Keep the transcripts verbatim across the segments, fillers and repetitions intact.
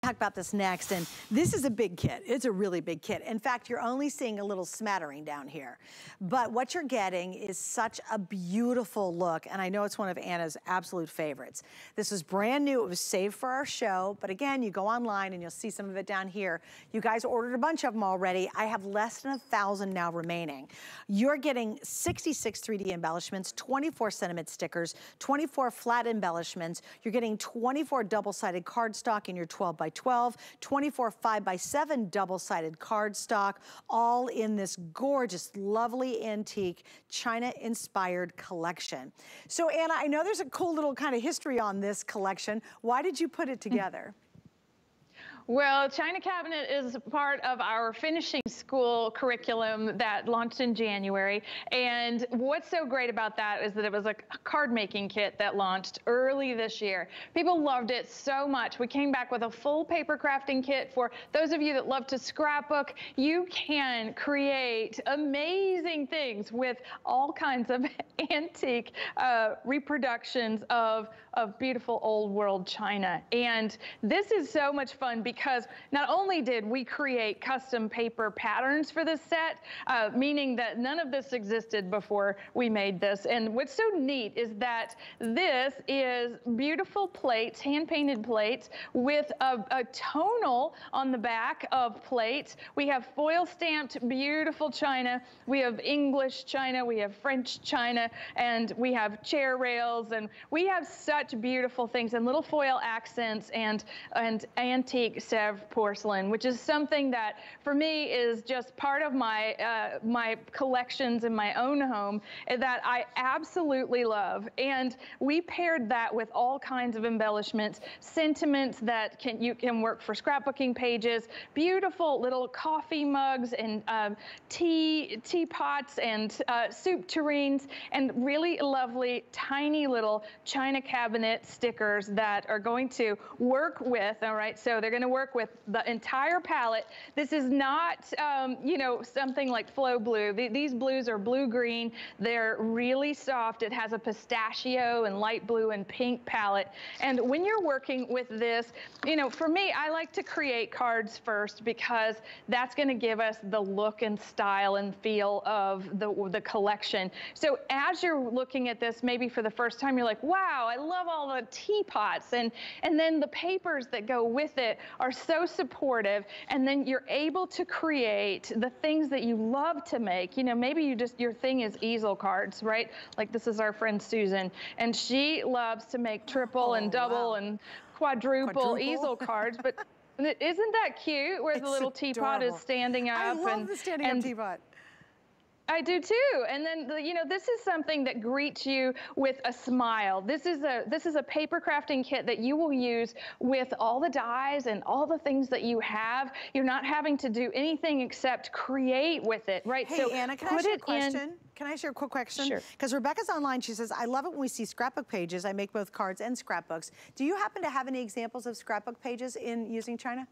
Talk about this next, and this is a big kit. It's a really big kit. In fact, you're only seeing a little smattering down here. But what you're getting is such a beautiful look, and I know it's one of Anna's absolute favorites. This is brand new. It was saved for our show, but again, you go online and you'll see some of it down here. You guys ordered a bunch of them already. I have less than a thousand now remaining. You're getting sixty-six three D embellishments, twenty-four sentiment stickers, twenty-four flat embellishments. You're getting twenty-four double-sided cardstock in your twelve by twelve, twenty-four five by seven double-sided cardstock, all in this gorgeous, lovely antique China-inspired collection. So Anna, I know there's a cool little kind of history on this collection. Why did you put it together? Well, China Cabinet is part of our finishing school curriculum that launched in January. And what's so great about that is that it was a card making kit that launched early this year. People loved it so much. We came back with a full paper crafting kit for those of you that love to scrapbook. You can create amazing things with all kinds of antique uh, reproductions of, of beautiful old world china. And this is so much fun because Because not only did we create custom paper patterns for this set, uh, meaning that none of this existed before we made this. And what's so neat is that this is beautiful plates, hand-painted plates, with a, a tonal on the back of plates. We have foil-stamped beautiful china. We have English china. We have French china. And we have chair rails. And we have such beautiful things and little foil accents and, and antique Sèvres porcelain, which is something that for me is just part of my uh, my collections in my own home that I absolutely love. And we paired that with all kinds of embellishments, sentiments that can you can work for scrapbooking pages, beautiful little coffee mugs and um, tea teapots and uh, soup tureens, and really lovely tiny little china cabinet stickers that are going to work with. All right, so they're going to work with the entire palette. This is not, um, you know, something like Flow Blue. The, these blues are blue-green. They're really soft. It has a pistachio and light blue and pink palette. And when you're working with this, you know, for me, I like to create cards first because that's going to give us the look and style and feel of the, the collection. So as you're looking at this, maybe for the first time, you're like, wow, I love all the teapots. And, and then the papers that go with it are so supportive, and then you're able to create the things that you love to make. You know, maybe you just, your thing is easel cards, right? Like this is our friend Susan, and she loves to make triple oh, and double wow. and quadruple, quadruple easel cards, but isn't that cute where it's the little teapot adorable. Is standing up? I love and, the standing and, up teapot. I do too. And then, the, you know, this is something that greets you with a smile. This is a this is a paper crafting kit that you will use with all the dies and all the things that you have. You're not having to do anything except create with it, right? Hey, so Anna, can I ask you a question? In, Can I ask you a quick question? Sure. Because Rebecca's online, she says, I love it when we see scrapbook pages. I make both cards and scrapbooks. Do you happen to have any examples of scrapbook pages in using china?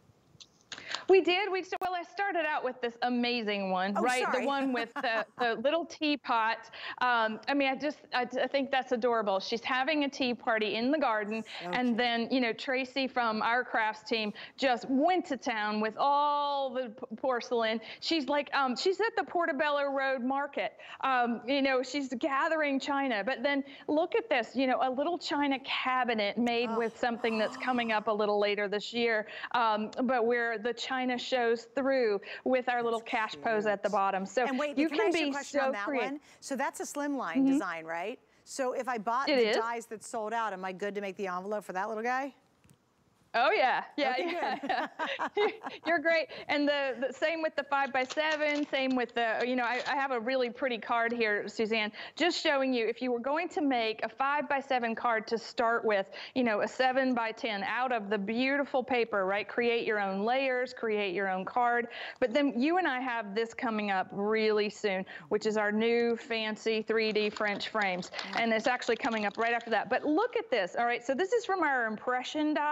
We did. We well, I started out with this amazing one, oh, right? Sorry. The one with the, the little teapot. Um, I mean, I just, I, I think that's adorable. She's having a tea party in the garden, so and cute. Then, you know, Tracy from our crafts team just went to town with all the porcelain. She's like, um, she's at the Portobello Road Market. Um, you know, she's gathering china. But then look at this, you know, a little china cabinet made oh. with something that's coming up a little later this year, um, but where the china shows through with our little that's cash cute. Pose at the bottom. So and wait, you can, can I ask be you a question so on that creative. One? So that's a slimline mm-hmm. design, right? So if I bought it the is. dies that sold out, am I good to make the envelope for that little guy? Oh yeah, yeah, okay, yeah. You're great. And the, the same with the five by seven, same with the, you know, I, I have a really pretty card here, Suzanne, just showing you if you were going to make a five by seven card to start with, you know, a seven by ten out of the beautiful paper, right? Create your own layers, create your own card. But then you and I have this coming up really soon, which is our new fancy three D French frames. And it's actually coming up right after that. But look at this, all right? So this is from our impression dies.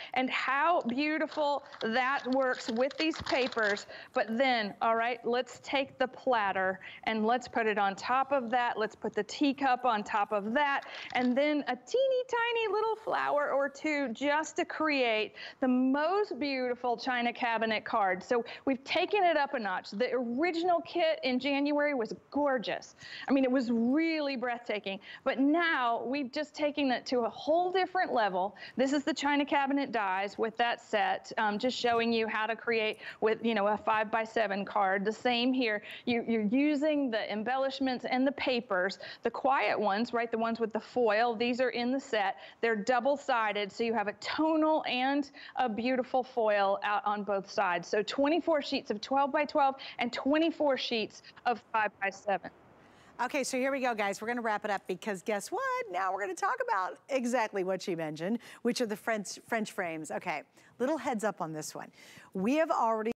and how beautiful that works with these papers. But then, all right, let's take the platter and let's put it on top of that. Let's put the teacup on top of that, and then a teeny tiny little flower or two just to create the most beautiful china cabinet card. So we've taken it up a notch. The original kit in January was gorgeous. I mean, it was really breathtaking. But now we've just taken it to a whole different level. This is the china cabinet dies with that set, um, just showing you how to create with, you know, a five by seven card. The same here. You, you're using the embellishments and the papers, the quiet ones, right? The ones with the foil. These are in the set. They're double-sided, so you have a tonal and a beautiful foil out on both sides. So twenty-four sheets of twelve by twelve and twenty-four sheets of five by seven. Okay, so here we go, guys. We're gonna wrap it up because guess what? Now we're gonna talk about exactly what she mentioned, which are the French, French frames. Okay, little heads up on this one. We have already